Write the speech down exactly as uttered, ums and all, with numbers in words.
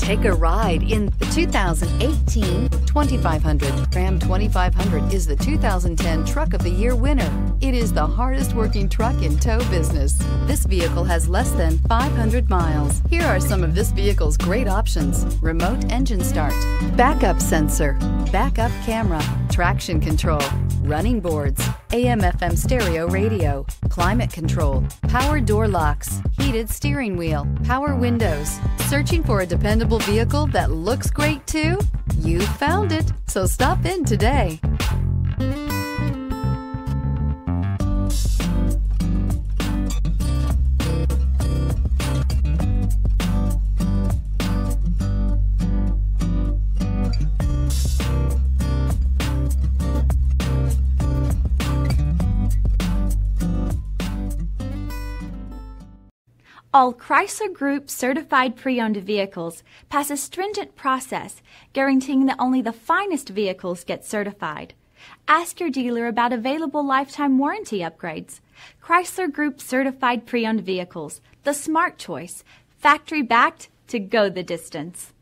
Take a ride in the two thousand eighteen twenty-five hundred. Ram twenty-five hundred is the two thousand ten Truck of the Year winner. It is the hardest working truck in tow business. This vehicle has less than five hundred miles. Here are some of this vehicle's great options: remote engine start, backup sensor, backup camera, traction control, running boards, A M F M stereo radio, climate control, power door locks, heated steering wheel, power windows. Searching for a dependable vehicle that looks great too? You found it, so stop in today. All Chrysler Group certified pre-owned vehicles pass a stringent process guaranteeing that only the finest vehicles get certified. Ask your dealer about available lifetime warranty upgrades. Chrysler Group certified pre-owned vehicles, the smart choice, factory backed to go the distance.